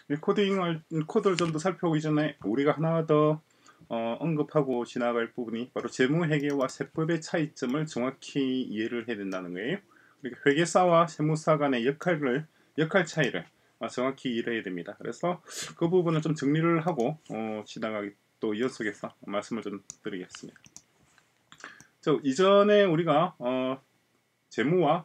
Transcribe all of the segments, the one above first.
코드를 좀 더 살펴보기 전에 우리가 하나 더 언급하고 지나갈 부분이 바로 재무회계와 세법의 차이점을 정확히 이해를 해야 된다는 거예요. 그러니까 회계사와 세무사 간의 역할 차이를 정확히 이해해야 됩니다. 그래서 그 부분을 좀 정리를 하고 지나가기 또 이어서에서 말씀을 좀 드리겠습니다. 이전에 우리가 재무와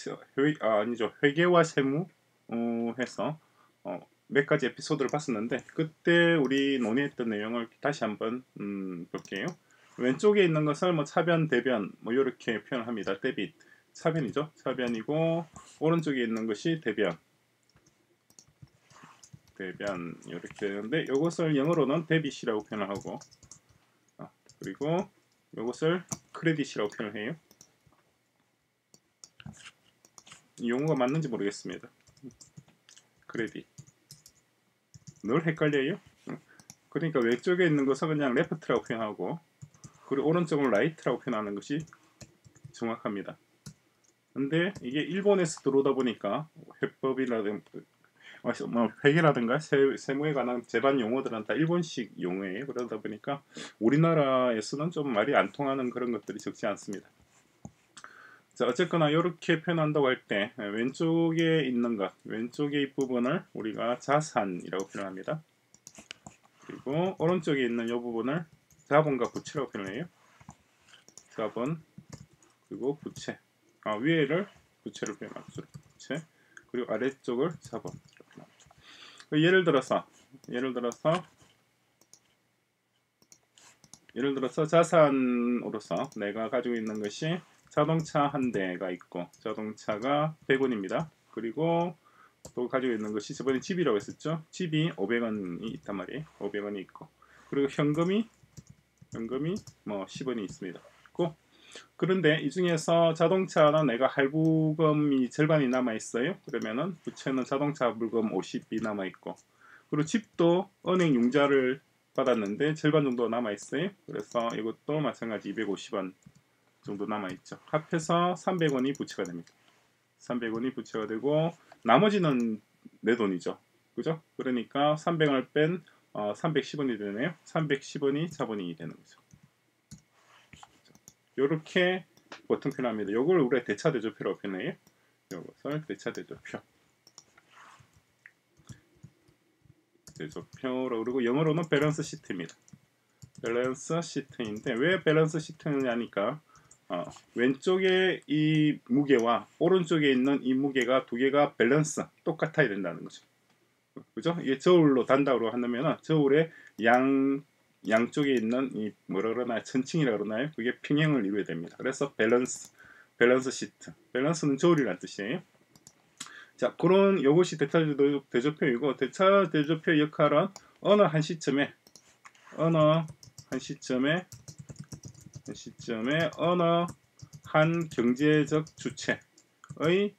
회계와 세무 해서 몇 가지 에피소드를 봤었는데 그때 우리 논의했던 내용을 다시 한번 볼게요. 왼쪽에 있는 것을 뭐 차변, 대변 뭐 이렇게 표현합니다. 데빗, 차변이죠. 차변이고 오른쪽에 있는 것이 대변 이렇게 되는데 이것을 영어로는 데빗이라고 표현을 하고 그리고 이것을 크레딧이라고 표현을 해요. 이 용어가 맞는지 모르겠습니다. 크레딧 늘 헷갈려요. 그러니까 왼쪽에 있는 것은 그냥 레프트라고 표현하고 그리고 오른쪽은 라이트라고 표현하는 것이 정확합니다. 근데 이게 일본에서 들어오다 보니까 회법이라든가 회계라든가 세무에 관한 제반 용어들은 다 일본식 용어예요. 그러다 보니까 우리나라에서는 좀 말이 안 통하는 그런 것들이 적지 않습니다. 자, 어쨌거나 이렇게 표현한다고 할 때 왼쪽에 있는 것, 왼쪽의 이 부분을 우리가 자산이라고 표현합니다. 그리고 오른쪽에 있는 이 부분을 자본과 부채라고 표현해요. 자본 그리고 부채. 위에를 부채로 표현하죠. 부채. 그리고 아래쪽을 자본. 예를 들어서 자산으로서 내가 가지고 있는 것이 자동차 한 대가 있고 자동차가 100원입니다. 그리고 또 가지고 있는 것이 저번에 집이라고 했었죠. 집이 500원이 있단 말이에요. 500원이 있고 그리고 현금이 뭐 10원이 있습니다. 그런데 이 중에서 자동차는 내가 할부금이 절반이 남아 있어요. 그러면은 부채는 자동차 할부금 50이 남아 있고 그리고 집도 은행 융자를 받았는데 절반 정도 남아 있어요. 그래서 이것도 마찬가지 250원 정도 남아 있죠. 합해서 300원이 부채가 됩니다. 300원이 부채가 되고 나머지는 내 돈이죠. 그죠? 그러니까 300원을 뺀 310원이 되네요. 310원이 자본이 되는 거죠. 이렇게 보통 표현합니다. 이걸 우리가 대차대조표라고 표현해요. 이것을 대차대조표. 대조표로 그리고 영어로는 밸런스 시트입니다. 밸런스 시트인데 왜 밸런스 시트냐니까 왼쪽에 이 무게와 오른쪽에 있는 이 무게가 두 개가 밸런스 똑같아야 된다는 거죠. 그죠? 이게 저울로 단다고 한다면 저울의 양쪽에 있는 이 뭐라 그러나요? 천칭이라 그러나요? 그게 평행을 이루어야 됩니다. 그래서 밸런스 시트. 밸런스는 저울이라는 뜻이에요. 자, 그런 이것이 대차대조표이고 대차대조표 역할은 어느 한 시점에 어느 한 경제적 주체의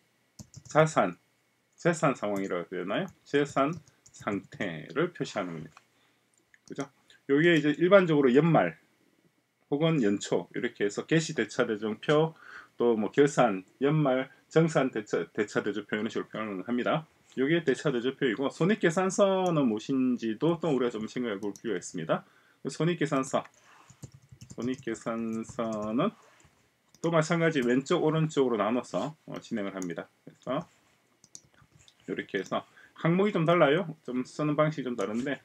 재산 상황이라고 해야 되나요? 재산 상태를 표시하는 겁니다. 그죠? 여기에 이제 일반적으로 연말 혹은 연초 이렇게 해서 개시대차대조표 또 뭐 결산, 연말, 정산 대차대조표 이런 식으로 표현을 합니다. 이게 대차대조표이고 손익계산서는 무엇인지도 또 우리가 좀 생각해 볼 필요가 있습니다. 손익계산서는 또 마찬가지 왼쪽 오른쪽으로 나눠서 진행을 합니다. 그래서 이렇게 해서 항목이 좀 달라요. 좀 쓰는 방식이 좀 다른데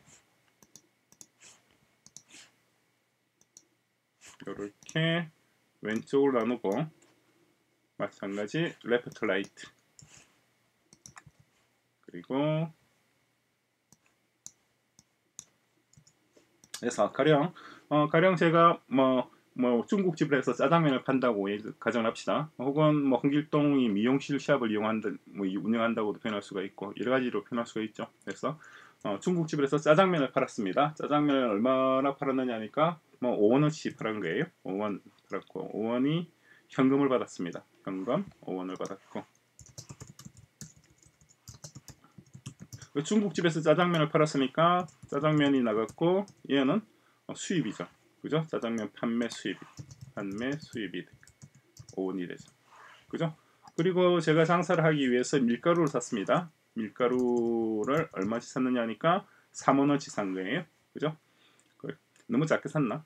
이렇게 왼쪽으로 나누고 마찬가지 레프트 라이트 그리고 그래서 가령 제가 뭐 중국집을 해서 짜장면을 판다고 가정을 합시다. 혹은 뭐 홍길동이 미용실 샵을 운영한다고도 표현할 수가 있고 여러 가지로 표현할 수가 있죠. 그래서 중국집을 해서 짜장면을 팔았습니다. 짜장면을 얼마나 팔았느냐 하니까 뭐 5원어치 팔은 거예요. 5원 팔았고 5원이 현금을 받았습니다. 현금 5원을 받았고 중국집에서 짜장면을 팔았으니까 짜장면이 나갔고 얘는 수입이죠. 그죠? 짜장면 판매 수입이 5원이 되죠. 그죠? 그리고 제가 장사를 하기 위해서 밀가루를 샀습니다. 밀가루를 얼마치 샀느냐니까 3,000원치 산 거예요. 그죠? 너무 작게 샀나?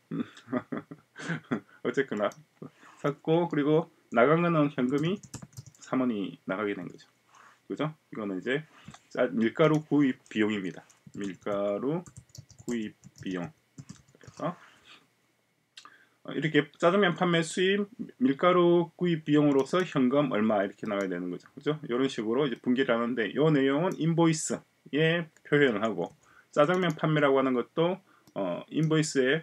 어쨌거나 샀고, 그리고 나간 거는 현금이 3원이 나가게 된 거죠. 그죠? 이거는 이제 밀가루 구입 비용입니다. 밀가루 구입 비용. 그래서 이렇게 짜장면 판매 수입, 밀가루 구입 비용으로서 현금 얼마 이렇게 나와야 되는 거죠. 그죠? 이런 식으로 이제 분기를 하는데, 이 내용은 인보이스에 표현을 하고, 짜장면 판매라고 하는 것도 인보이스에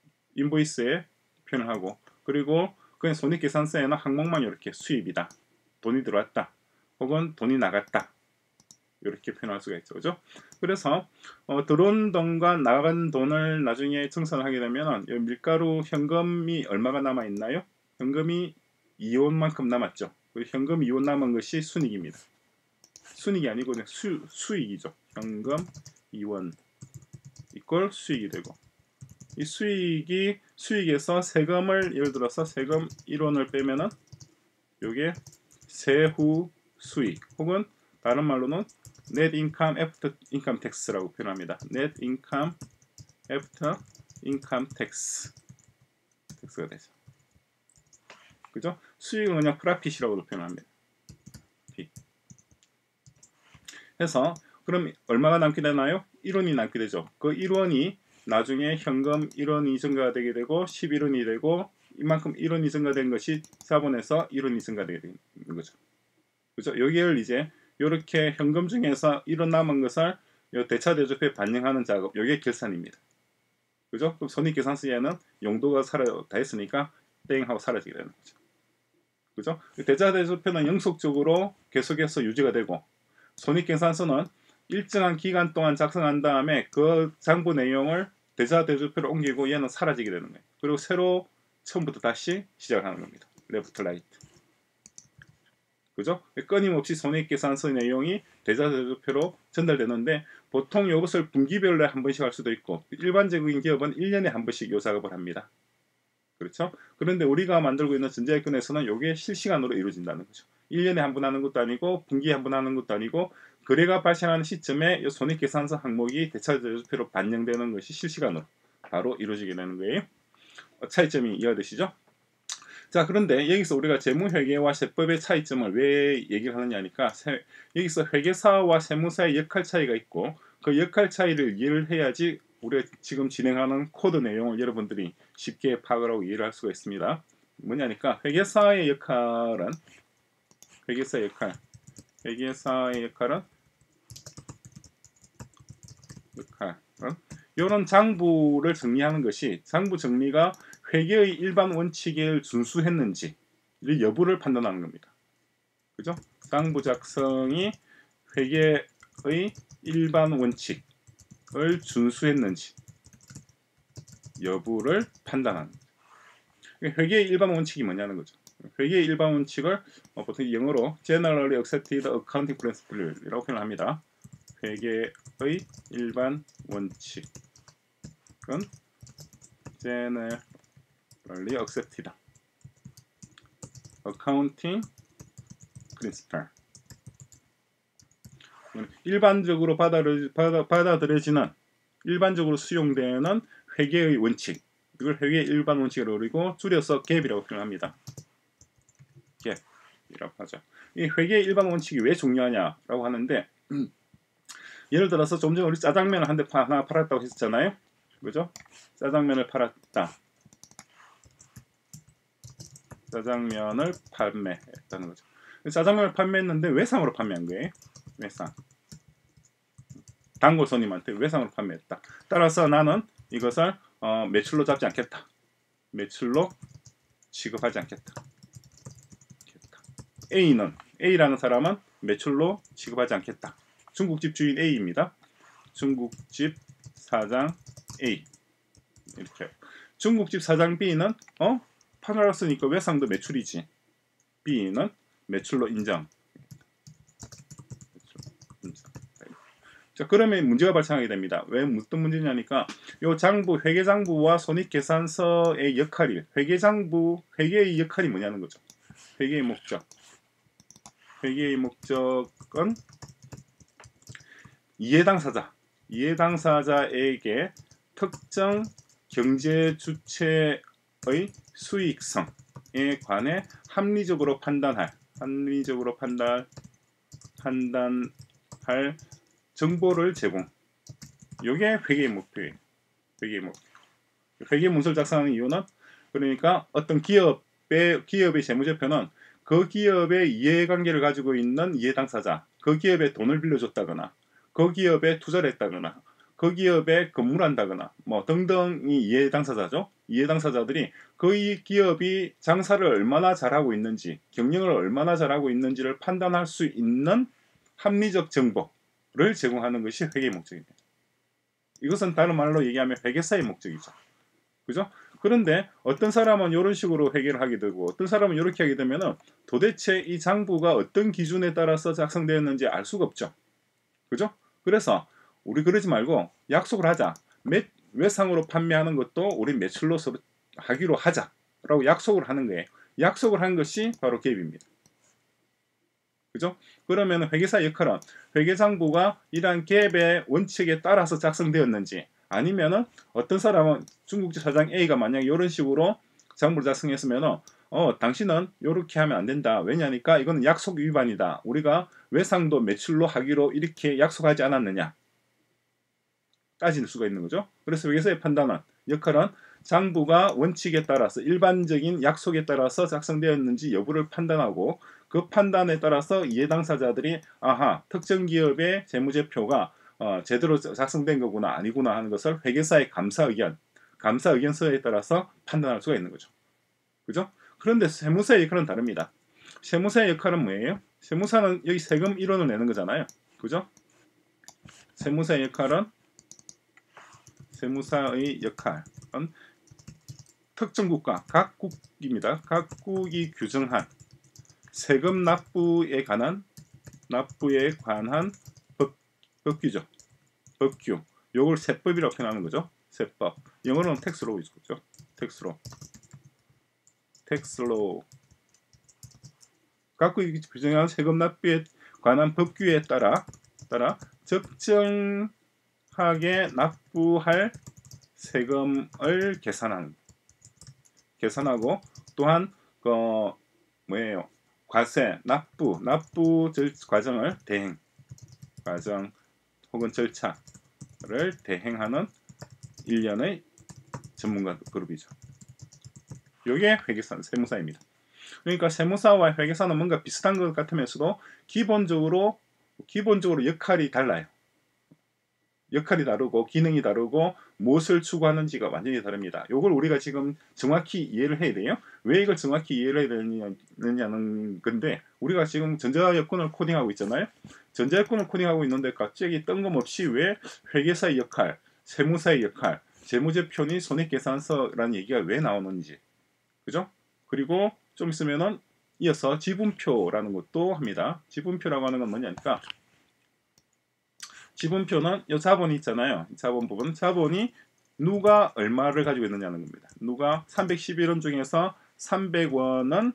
표현을 하고, 그리고 그냥 손익계산서에는 항목만 이렇게 수입이다, 돈이 들어왔다, 혹은 돈이 나갔다, 이렇게 표현할 수가 있죠. 그죠? 그래서 들어온 돈과 나간 돈을 나중에 청산을 하게 되면 밀가루 현금이 얼마가 남아 있나요? 현금이 2원만큼 남았죠. 현금 2원 남은 것이 순이익입니다. 순이익이 아니고 수익이죠. 현금 2원 이꼴 수익이 되고, 이 수익에서 세금을, 예를 들어서 세금 1원을 빼면은 요게 세후 수익, 혹은 다른 말로는 net income after income tax라고 표현합니다. net income after income tax가 되죠. 그죠? 수익은 그냥 프라핏이라고도 표현합니다. 해서 그럼 얼마가 남게 되나요? 1원이 남게 되죠. 그 1원이 나중에 현금 1원이 증가되게 되고 11원이 되고, 이만큼 1원이 증가된 것이 4번에서 1원이 증가되게 되는 거죠. 그죠? 여기를 이제 이렇게 현금 중에서 1원 남은 것을 대차 대조표에 반영하는 작업, 이게 결산입니다. 그죠? 그럼 손익계산서에는 용도가 다 했으니까 땡 하고 사라지게 되는 거죠. 그죠? 대차 대조표는 영속적으로 계속해서 유지가 되고, 손익계산서는 일정한 기간 동안 작성한 다음에 그 장부 내용을 대차 대조표로 옮기고 얘는 사라지게 되는 거예요. 그리고 새로 처음부터 다시 시작하는 겁니다. 레프트 라이트. 그죠? 끊임없이 손익계산서 내용이 대자대조표로 전달되는데, 보통 이것을 분기별로 한 번씩 할 수도 있고, 일반적인 기업은 1년에 한 번씩 이 작업을 합니다. 그렇죠? 그런데 우리가 만들고 있는 전자익권에서는 이게 실시간으로 이루어진다는 거죠. 1년에 한 번 하는 것도 아니고 분기에 한 번 하는 것도 아니고, 거래가 발생하는 시점에 이 손익계산서 항목이 대차대조표로 반영되는 것이 실시간으로 바로 이루어지게 되는 거예요. 차이점이 이해되시죠? 자, 그런데 여기서 우리가 재무회계와 세법의 차이점을 왜 얘기를 하느냐니까, 여기서 회계사와 세무사의 역할 차이가 있고, 그 역할 차이를 이해를 해야지 우리가 지금 진행하는 코드 내용을 여러분들이 쉽게 파악을 하고 이해를 할 수가 있습니다. 뭐냐니까, 회계사의 역할은 이런 장부를 정리하는 것이, 장부 정리가 회계의 일반 원칙을 준수했는지 여부를 판단하는 겁니다. 그죠? 장부 작성이 회계의 일반 원칙을 준수했는지 여부를 판단하는 거죠. 회계의 일반 원칙이 뭐냐는 거죠. 회계의 일반 원칙을 보통 영어로 Generally Accepted Accounting Principle이라고 표현합니다. 회계의 일반 원칙은 Generally Accepted Accounting Principle, 일반적으로 받아들여지는, 일반적으로 수용되는 회계의 원칙, 이걸 회계의 일반 원칙으로 그리고 줄여서 GAAP이라고 표현합니다. GAAP이라고 하죠. 이 회계의 일반 원칙이 왜 중요하냐라고 하는데, 예를 들어서 좀 전에 우리 짜장면을 하나 팔았다고 했었잖아요. 그죠? 짜장면을 팔았다. 짜장면을 판매했다는 거죠. 짜장면을 판매했는데 외상으로 판매한 거예요. 외상. 단골 손님한테 외상으로 판매했다. 따라서 나는 이것을 매출로 잡지 않겠다. 매출로 취급하지 않겠다. A라는 사람은 매출로 취급하지 않겠다. 중국집 주인 A입니다. 중국집 사장 A. 이렇게. 중국집 사장 B는 팔았으니까 외상도 매출이지. B는 매출로 인정. 자, 그러면 문제가 발생하게 됩니다. 왜 무슨 문제냐니까, 요 장부, 회계장부와 손익계산서의 역할이, 회계의 역할이 뭐냐는 거죠. 회계의 목적은 이해 당사자에게 특정 경제 주체의 수익성에 관해 합리적으로 판단할 정보를 제공. 이게 회계의 목표예요. 회계 문서를 작성하는 이유는 그러니까 어떤 기업의 재무제표는 그 기업의 이해관계를 가지고 있는 이해 당사자, 그 기업에 돈을 빌려줬다거나, 그 기업에 투자를 했다거나, 그 기업에 근무를 한다거나, 뭐 등등이 이해 당사자죠. 이해 당사자들이 그 기업이 장사를 얼마나 잘하고 있는지, 경영을 얼마나 잘하고 있는지를 판단할 수 있는 합리적 정보를 제공하는 것이 회계의 목적입니다. 이것은 다른 말로 얘기하면 회계사의 목적이죠. 그죠? 그런데 어떤 사람은 이런 식으로 회계를 하게 되고 어떤 사람은 이렇게 하게 되면은 도대체 이 장부가 어떤 기준에 따라서 작성되었는지 알 수가 없죠. 그죠? 그래서 우리 그러지 말고 약속을 하자. 외상으로 판매하는 것도 우리 매출로서 하기로 하자라고 약속을 하는 거예요. 약속을 한 것이 바로 개입입니다. 그죠? 그러면 회계사 역할은 회계장부가 이러한 갭의 원칙에 따라서 작성되었는지 아니면은 어떤 사람은 중국집 사장 A가 만약 이런 식으로 장부를 작성했으면은 당신은 이렇게 하면 안 된다. 왜냐니까 이거는 약속 위반이다. 우리가 외상도 매출로 하기로 이렇게 약속하지 않았느냐. 따질 수가 있는 거죠. 그래서 회계사의 판단은 역할은 장부가 원칙에 따라서 일반적인 약속에 따라서 작성되었는지 여부를 판단하고 그 판단에 따라서 이해 당사자들이 아하 특정 기업의 재무제표가 제대로 작성된 거구나 아니구나 하는 것을 회계사의 감사 의견서에 따라서 판단할 수가 있는 거죠. 그죠? 그런데 세무사의 역할은 다릅니다. 세무사의 역할은 뭐예요? 세무사는 여기 세금 1원을 내는 거잖아요. 그죠? 세무사의 역할은 특정 국가, 각국입니다. 각국이 규정한 세금 납부에 관한 법규죠. 법규. 요걸 세법이라고 표현하는 거죠. 세법. 영어로는 텍스로우 있죠. 텍스로우. 각국이 규정한 세금 납부에 관한 법규에 따라 적정하게 납부할 세금을 계산하고 또한 뭐예요? 과세, 납부 과정을 과정 혹은 절차를 대행하는 일련의 전문가 그룹이죠. 이게 세무사입니다. 그러니까 세무사와 회계사는 뭔가 비슷한 것 같으면서도 기본적으로 역할이 달라요. 역할이 다르고 기능이 다르고 무엇을 추구하는지가 완전히 다릅니다. 이걸 우리가 지금 정확히 이해를 해야 돼요. 왜 이걸 정확히 이해를 해야 되느냐는 건데 우리가 지금 전자여권을 코딩하고 있잖아요. 전자여권을 코딩하고 있는데 갑자기 뜬금없이 왜 회계사의 역할, 세무사의 역할, 재무제표니 손익계산서라는 얘기가 왜 나오는지. 그죠? 그리고 좀 있으면은 이어서 지분표라는 것도 합니다. 지분표라고 하는 건 뭐냐니까 지분표는 이 자본이 있잖아요. 자본 부분. 자본이 누가 얼마를 가지고 있느냐는 겁니다. 누가 311원 중에서 300원은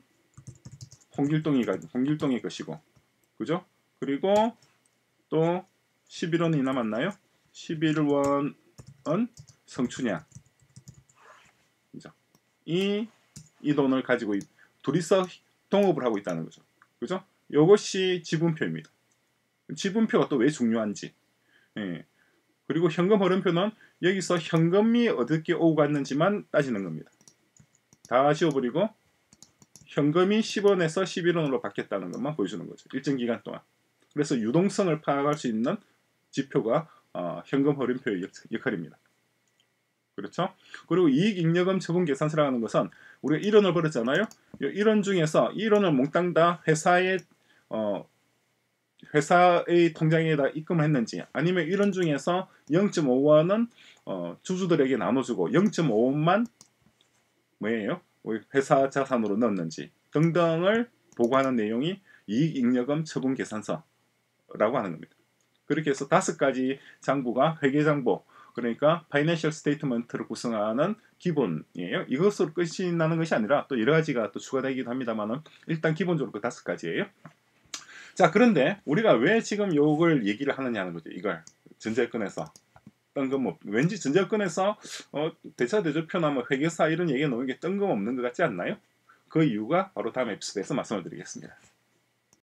홍길동의 것이고. 그죠? 그리고 또 11원이 남았나요? 11원은 성춘향. 그죠? 이 돈을 가지고 둘이서 동업을 하고 있다는 거죠. 그죠? 이것이 지분표입니다. 지분표가 또 왜 중요한지. 예. 그리고 현금 흐름표는 여기서 현금이 어떻게 오고 갔는지만 따지는 겁니다. 다 지워버리고 현금이 10원에서 11원으로 바뀌었다는 것만 보여주는 거죠. 일정 기간 동안. 그래서 유동성을 파악할 수 있는 지표가 현금 흐름표의 역할입니다. 그렇죠? 그리고 이익잉여금 처분계산서라는 하는 것은 우리가 1원을 벌었잖아요. 1원 중에서 1원을 몽땅 다 회사의 통장에다 입금을 했는지 아니면 1원 중에서 0.5원은 주주들에게 나눠주고 0.5원만 뭐예요? 회사 자산으로 넣었는지 등등을 보고하는 내용이 이익잉여금 처분계산서라고 하는 겁니다. 그렇게 해서 5가지 장부가 회계장부 그러니까 파이낸셜 스테이트먼트를 구성하는 기본이에요. 이것으로 끝이 나는 것이 아니라 또 여러 가지가 또 추가되기도 합니다만은 일단 기본적으로 그 5가지예요. 자, 그런데 우리가 왜 지금 이걸 얘기를 하느냐는 거죠. 이걸 전자여권에서 뜬금없 왠지 전자여권에서 대차대조표나 뭐 회계사 이런 얘기가 나오는 게 뜬금없는 것 같지 않나요? 그 이유가 바로 다음 에피소드에서 말씀을 드리겠습니다.